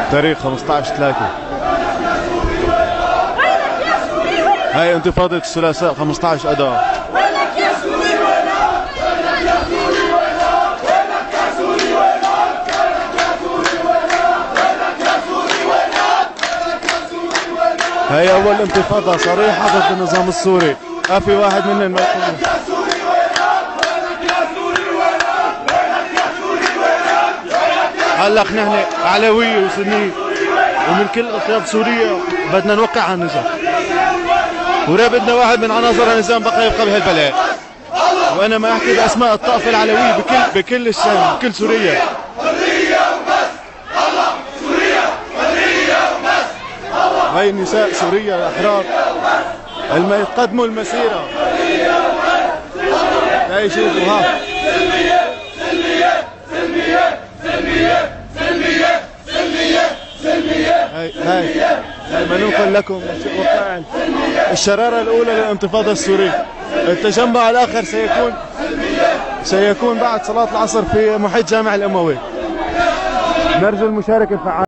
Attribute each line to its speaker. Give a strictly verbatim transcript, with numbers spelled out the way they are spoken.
Speaker 1: تاريخ خمسة عشر ثلاثة. هاي انتفاضة الثلاثاء خمسة عشر أذار. هاي أول انتفاضة صريحة ضد النظام السوري، ما في واحد منهم ما يكون. هلا نحن علوية وسنية ومن كل أطياف سوريا بدنا نوقع على النظام، ولا بدنا واحد من عناصر النظام بقى يبقى بهالبلد. وأنا ما أحكي بأسماء الطائفة العلوية بكل بكل الشام بكل سوريا. هاي نساء سوريا الأحرار اللي يقدموا المسيرة. هاي شوفوا ها. هاي هاي هاي ما ننقل لكم وقائع الشرارة الأولى للانتفاضة السورية. التجمع الآخر سيكون سيكون بعد صلاة العصر في محيط جامع الأموي. نرجو المشاركة الفعالة.